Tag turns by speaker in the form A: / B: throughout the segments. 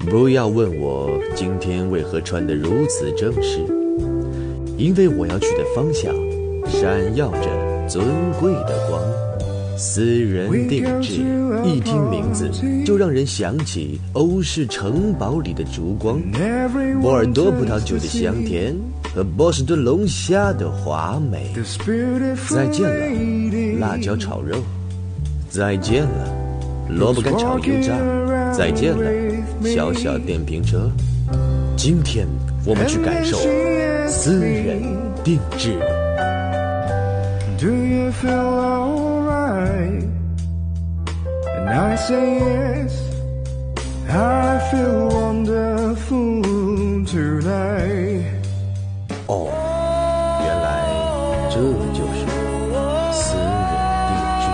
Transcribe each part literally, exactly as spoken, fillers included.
A: 不要问我今天为何穿得如此正式，因为我要去的方向闪耀着尊贵的光。私人定制，一听名字就让人想起欧式城堡里的烛光，波尔多葡萄酒的香甜和波士顿龙虾的华美。再见了辣椒炒肉，再见了萝卜干炒油炸，再见了小小电瓶车。今天我们去感受私人定制。
B: Do you feel alright? And I say yes, I feel wonderful tonight.
A: 哦，原来这就是私人定制。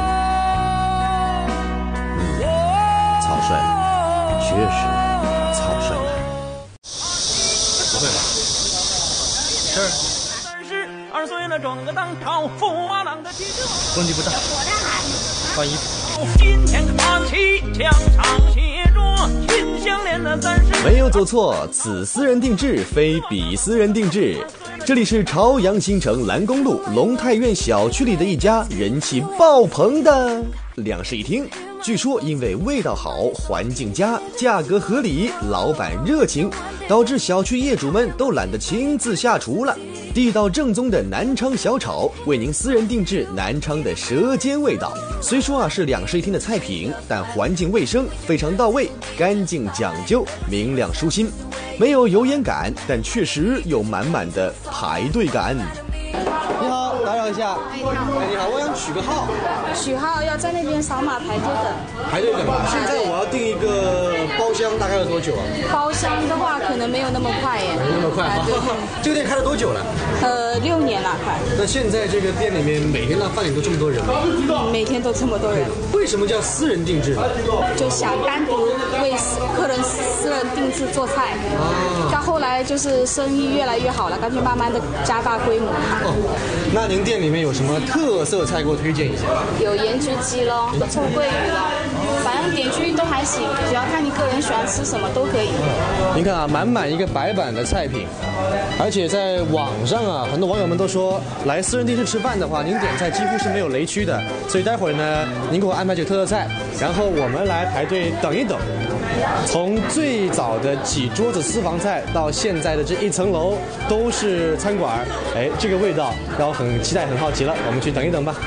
A: 嗯，草率了，确实草率了。
C: 不会吧？这儿。
D: 二岁了，装个当朝驸马郎的气质，
C: 问题不大。换衣服。
D: 今天看起墙上写着秦香莲的三十。
A: 没有走错，此私人定制非彼私人定制。这里是朝阳新城蓝公路龙泰苑小区里的一家人气爆棚的两室一厅。据说因为味道好、环境佳、价格合理、老板热情，导致小区业主们都懒得亲自下厨了。地道正宗的南昌小炒，为您私人定制南昌的舌尖味道。虽说啊是两室一厅的菜品，但环境卫生非常到位，干净讲究，明亮舒心，没有油烟感，但确实有满满的排队感。
C: 你好，打扰一下。哎，你好，我想取个号。
E: 取号要在那边扫码排队等。
C: 排队等吧。现在我要订一个包厢，大概要多久啊？
E: 包厢的话，可能没有那么快耶。
C: 没那么快。
E: 啊、对对。
C: 这个店开了多久了？
E: 呃，六年了，快。
C: 那现在这个店里面每天到饭点都这么多人吗？
E: 每天都这么多人。
C: 为什么叫私人定制呢？
E: 就想单独为客人私人定制做菜。啊。到后来就是生意越来越好了，干脆慢慢的加大规模。
C: 哦。那您店里面有什么特色菜给我推荐一下？
E: 有盐焗鸡咯，臭鳜鱼咯，反正点去都还行，只要看你个人喜欢吃什么都可以。
C: 您看啊，满满一个白板的菜品，而且在网上啊，很多网友们都说来私人定制吃饭的话，您点菜几乎是没有雷区的。所以待会儿呢，您给我安排这个特色菜，然后我们来排队等一等。从最早的几桌子私房菜到现在的这一层楼都是餐馆，哎，这个味道让我很期待、很好奇了。我们去等一等吧。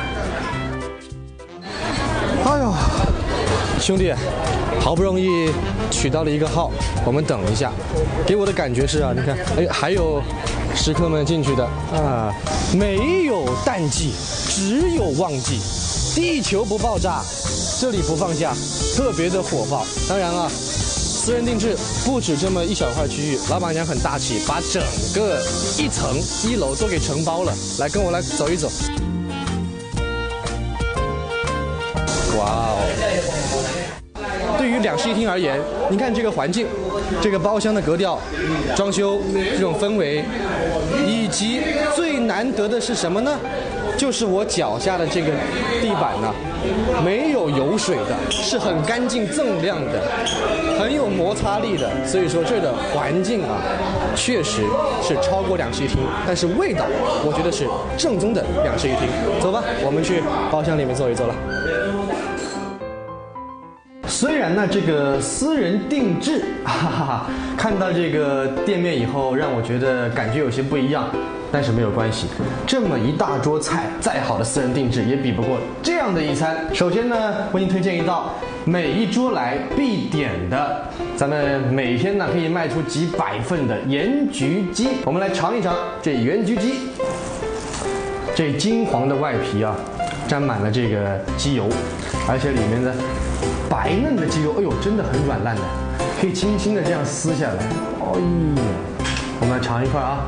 C: 哎呦，兄弟，好不容易取到了一个号，我们等一下。给我的感觉是啊，你看，哎，还有食客们进去的啊，没有淡季，只有旺季。地球不爆炸，这里不放假，特别的火爆。当然啊，私人定制不止这么一小块区域，老板娘很大气，把整个一层一楼都给承包了。来，跟我来走一走。哇哦！对于两室一厅而言，你看这个环境，这个包厢的格调、装修这种氛围，以及最难得的是什么呢？就是我脚下的这个地板呢、啊，没有油水的，是很干净锃亮的，很有摩擦力的。所以说这儿的环境啊，确实是超过两室一厅，但是味道我觉得是正宗的两室一厅。走吧，我们去包厢里面坐一坐了。虽然呢，这个私人定制，哈哈哈，看到这个店面以后，让我觉得感觉有些不一样。但是没有关系，这么一大桌菜，再好的私人定制也比不过这样的一餐。首先呢，为您推荐一道每一桌来必点的，咱们每天呢可以卖出几百份的盐焗鸡。我们来尝一尝这盐焗鸡，这金黄的外皮啊，沾满了这个鸡油，而且里面的白嫩的鸡肉，哎呦，真的很软烂的，可以轻轻的这样撕下来。哎呀，我们来尝一块啊。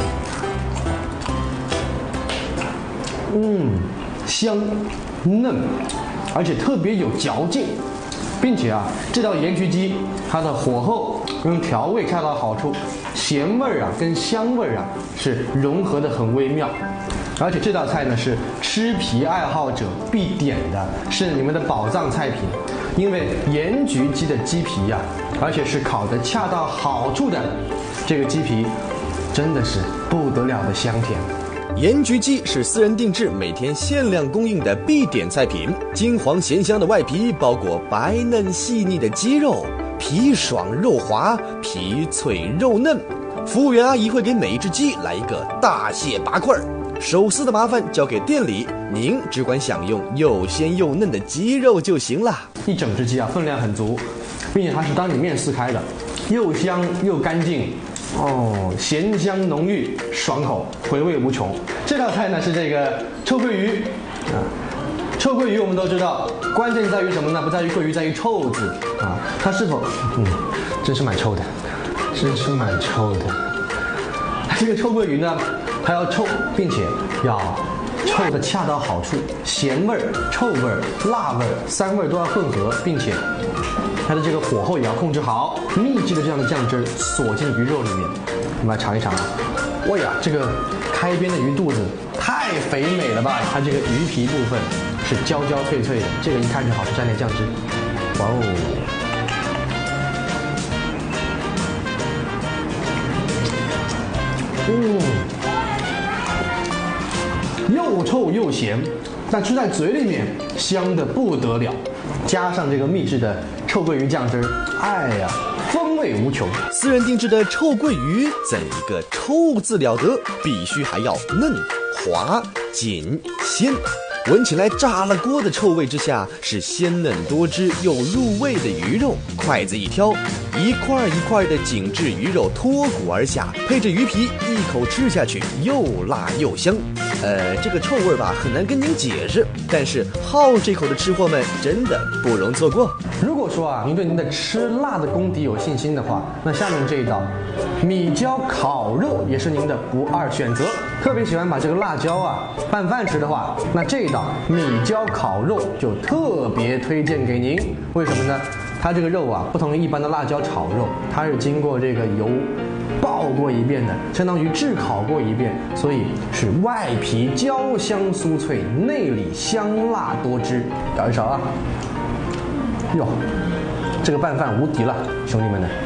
C: 嗯，香嫩，而且特别有嚼劲，并且啊，这道盐焗鸡它的火候跟调味恰到好处，咸味儿啊跟香味儿啊是融合的很微妙。而且这道菜呢是吃皮爱好者必点的，是你们的宝藏菜品。 因为盐焗鸡的鸡皮呀、啊，而且是烤得恰到好处的，这个鸡皮真的是不得了的香甜。
A: 盐焗鸡是私人定制、每天限量供应的必点菜品。金黄咸香的外皮包裹白嫩细腻的鸡肉，皮爽肉滑，皮脆肉嫩。服务员阿姨会给每一只鸡来一个大蟹八块，手撕的麻烦交给店里，您只管享用又鲜又嫩的鸡肉就行了。
C: 一整只鸡啊，分量很足，并且它是当你面撕开的，又香又干净。哦，咸香浓郁，爽口，回味无穷。这道菜呢是这个臭鳜鱼啊，臭鳜鱼我们都知道，关键在于什么呢？不在于鳜鱼，在于臭字啊，它是否嗯，真是蛮臭的，真是蛮臭的。这个臭鳜鱼呢，它要臭，并且要臭的恰到好处，咸味儿、臭味儿、辣味儿三味儿都要混合，并且它的这个火候也要控制好，秘制的这样的酱汁锁进鱼肉里面。我们来尝一尝啊！哇呀，这个开边的鱼肚子太肥美了吧！它这个鱼皮部分是焦焦脆脆的，这个一看就好吃，蘸点酱汁。哇哦！嗯，又臭又咸，但吃在嘴里面香得不得了。加上这个秘制的臭鳜鱼酱汁，哎呀，风味无穷。
A: 私人定制的臭鳜鱼怎一个臭字了得，必须还要嫩、滑、紧、鲜。闻起来炸了锅的臭味之下，是鲜嫩多汁又入味的鱼肉。筷子一挑，一块一块的紧致鱼肉脱骨而下，配着鱼皮，一口吃下去又辣又香。呃，这个臭味吧很难跟您解释，但是好这口的吃货们真的不容错过。
C: 如果说啊，您对您的吃辣的功底有信心的话，那下面这一道米椒烤肉也是您的不二选择。特别喜欢把这个辣椒啊拌饭吃的话，那这一道米椒烤肉就特别推荐给您。为什么呢？它这个肉啊，不同于一般的辣椒炒肉，它是经过这个油爆过一遍的，相当于炙烤过一遍，所以是外皮焦香酥脆，内里香辣多汁。咬一勺啊！哟，这个拌饭无敌了，兄弟们呢！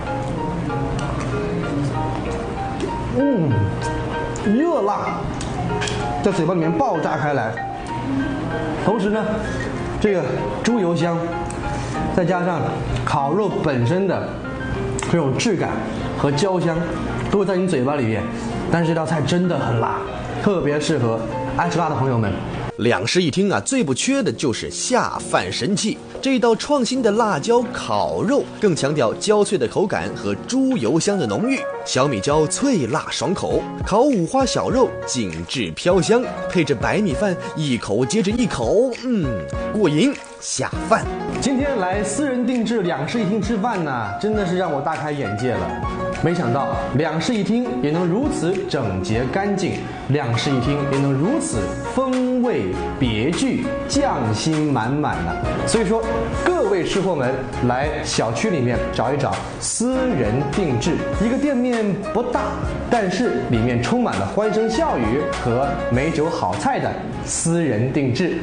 C: 嗯，热辣在嘴巴里面爆炸开来，同时呢，这个猪油香，再加上烤肉本身的这种质感和焦香，都会在你嘴巴里面。但是这道菜真的很辣，特别适合爱吃辣的朋友们。
A: 两室一厅啊，最不缺的就是下饭神器。这道创新的辣椒烤肉更强调焦脆的口感和猪油香的浓郁，小米椒脆辣爽口，烤五花小肉紧致飘香，配着白米饭一口接着一口，嗯，过瘾下饭。
C: 今天来私人定制两室一厅吃饭呢，真的是让我大开眼界了。没想到两室一厅也能如此整洁干净，两室一厅也能如此风味别具，匠心满满呢。所以说，各位吃货们来小区里面找一找私人定制，一个店面不大，但是里面充满了欢声笑语和美酒好菜的私人定制。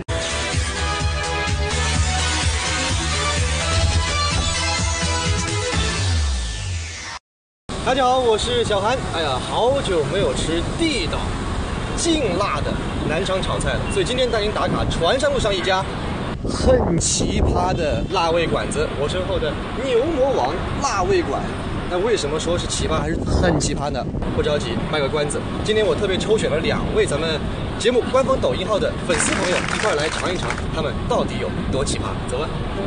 C: 大家好，我是小韩。哎呀，好久没有吃地道、劲辣的南昌炒菜了，所以今天带您打卡船山路上一家很奇葩的辣味馆子，我身后的牛魔王辣味馆。那为什么说是奇葩还是很奇葩呢？不着急，卖个关子。今天我特别抽选了两位咱们节目官方抖音号的粉丝朋友，一块来尝一尝他们到底有多奇葩。走吧。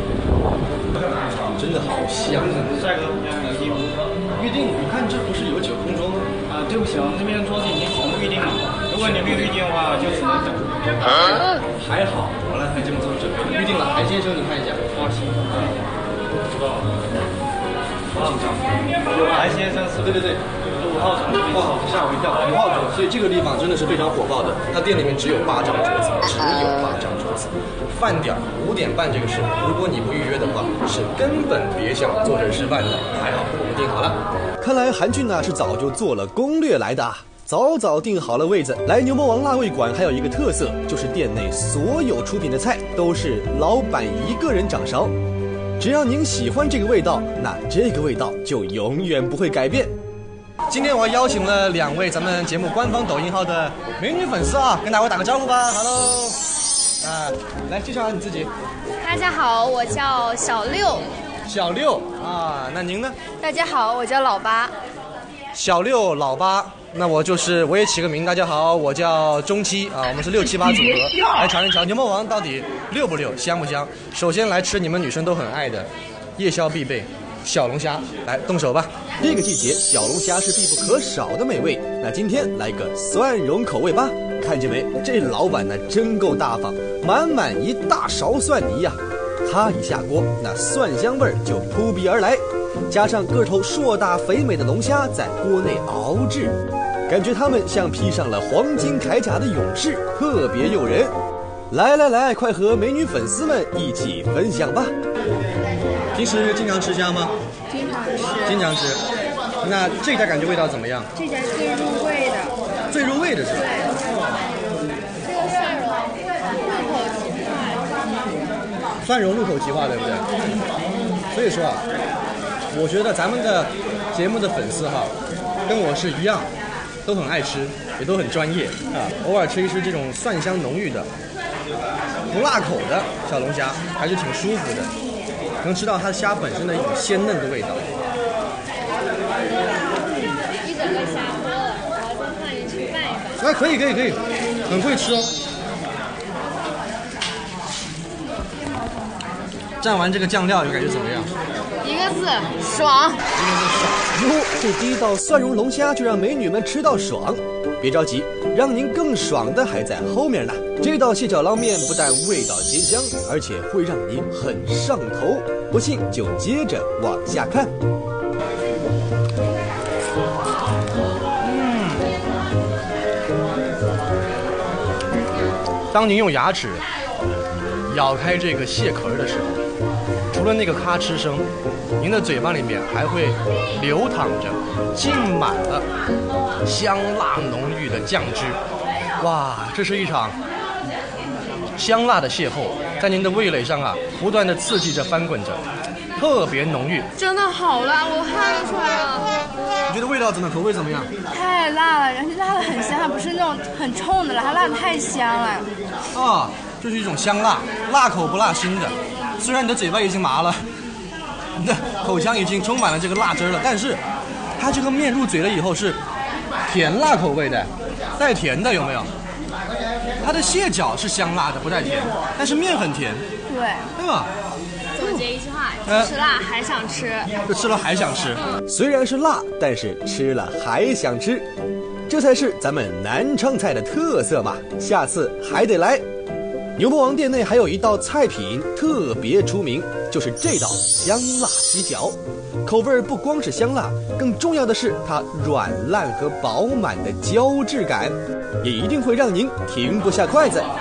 C: 真的好香啊！
F: 帅哥，
C: 预定，我看这不是有九分钟吗？
F: 啊，对不起啊，这边桌子已经全部预定了。如果你没有预定的话，就只能等。
C: 啊，还好，我来还这么做准备。预定了，海先生，你看一下。
F: 哦，行。好紧张。有海先生是？
C: 对对对。五号桌，哇，吓我一跳，五号桌，所以这个地方真的是非常火爆的。它店里面只有八张桌子，只有八张桌子。饭点五点半这个时候，如果你不预约的话，是根本别想坐这吃饭的。还好我们订好了。
A: 看来韩俊呢是早就做了攻略来的，早早订好了位子。来牛魔王辣味馆还有一个特色，就是店内所有出品的菜都是老板一个人掌勺，
C: 只要您喜欢这个味道，那这个味道就永远不会改变。今天我邀请了两位咱们节目官方抖音号的美女粉丝啊，跟大家打个招呼吧。Hello， 啊，来介绍下你自己。
G: 大家好，我叫小六。
C: 小六啊，那您呢？
G: 大家好，我叫老八。
C: 小六老八，那我就是我也起个名，大家好，我叫中七啊，我们是六七八组合，来尝一尝牛魔王到底溜不溜，香不香？首先来吃你们女生都很爱的夜宵必备小龙虾，来动手吧。这个季节小龙虾是必不可少的美味，那今天来个蒜蓉口味吧。看见没，这老板呢真够大方，满满一大勺蒜泥呀、啊，他一下锅，那蒜香味儿就扑鼻而来，加上个头硕大肥美的龙虾在锅内熬制，感觉他们像披上了黄金铠甲的勇士，特别诱人。来来来，快和美女粉丝们一起分享吧。平时经常吃虾吗？
G: 经常吃。
C: 经常吃。那这家感觉味道怎么样？
G: 这家最入味的。
C: 最入味的是吧？
G: 对。这个蒜蓉入口即化。
C: 蒜蓉入口即化，对不对？所以说啊，我觉得咱们的节目的粉丝哈，跟我是一样，都很爱吃，也都很专业啊。偶尔吃一吃这种蒜香浓郁的、不辣口的小龙虾，还是挺舒服的，能吃到它虾本身的一种鲜嫩的味道。
G: 一整个虾喝了，我要再换人去拌一拌。
C: 哎，可以可以可以，很会吃哦。蘸完这个酱料，有感觉怎么样？
G: 一个字，爽。
C: 一个字爽。哟，这第一道蒜蓉龙虾就让美女们吃到爽。别着急，让您更爽的还在后面呢。这道蟹脚捞面不但味道鲜香，而且会让你很上头。不信就接着往下看。嗯，当您用牙齿咬开这个蟹壳的时候，除了那个咔哧声，您的嘴巴里面还会流淌着浸满了香辣浓郁的酱汁。哇，这是一场香辣的邂逅，在您的味蕾上啊不断的刺激着翻滚着，特别浓郁。
G: 真的好辣，我看得出来了。
C: 你觉得味道怎么样？口味怎么样？
G: 太辣了，而且辣的很香，它不是那种很冲的辣，它辣的太香了。
C: 啊，这是一种香辣，辣口不辣心的。虽然你的嘴巴已经麻了，你的口腔已经充满了这个辣汁了，但是它这个面入嘴了以后是甜辣口味的，带甜的，有没有？它的蟹脚是香辣的，不带甜，但是面很甜，
G: 对，
C: 对吧？
G: 总结一句话，
C: 呃
G: 吃辣还想吃，
C: 这吃了还想吃。虽然是辣，但是吃了还想吃，这才是咱们南昌菜的特色嘛！下次还得来。牛魔王店内还有一道菜品特别出名，就是这道香辣鸡脚。口味不光是香辣，更重要的是它软烂和饱满的胶质感，也一定会让您停不下筷子。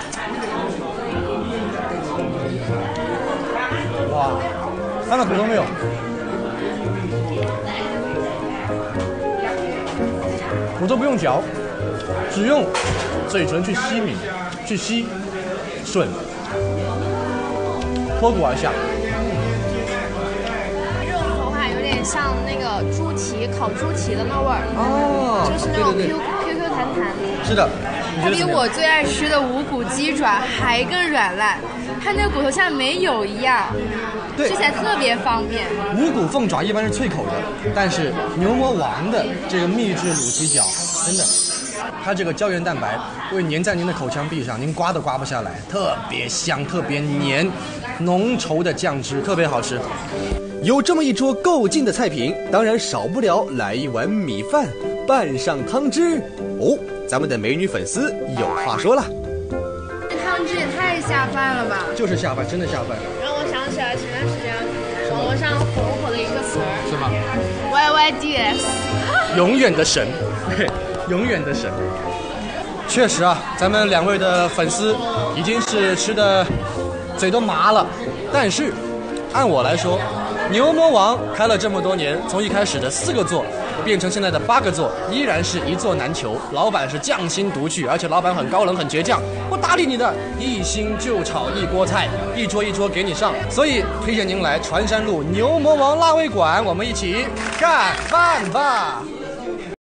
C: 哇，看到骨头没有？骨头不用嚼，只用嘴唇去吸抿，去吸吮，脱骨而下。
G: 这种口感有点像那个猪蹄，烤猪蹄的那味儿，
C: 哦，
G: 就是那种
C: 对
G: Q
C: 对对
G: Q Q 弹弹。
C: 是的，
G: 它比我最爱吃的无骨鸡爪还更软烂，它那个骨头像没有一样，
C: 对，
G: 吃起来特别方便。
C: 五骨凤爪一般是脆口的，但是牛魔王的这个秘制卤鸡脚，真的，它这个胶原蛋白会粘在您的口腔壁上，您刮都刮不下来，特别香，特别黏，浓稠的酱汁，特别好吃。有这么一桌够劲的菜品，当然少不了来一碗米饭，拌上汤汁。哦，咱们的美女粉丝有话说了。
G: 这汤汁也太下饭了吧！
C: 就是下饭，真的下饭。
G: 让我想起来前段时间网络上火火的一个词儿，
C: 是吗
G: ？Y Y D S，
C: 永远的神，对，永远的神。确实啊，咱们两位的粉丝已经是吃的嘴都麻了，但是按我来说，
H: 牛魔王开了这么多年，从一开始的四个座变成现在的八个座，依然是一座难求。老板是匠心独具，而且老板很高冷很倔强，不搭理你的，一心就炒一锅菜，一桌一桌给你上。所以推荐您来船山路牛魔王辣味馆，我们一起干饭吧。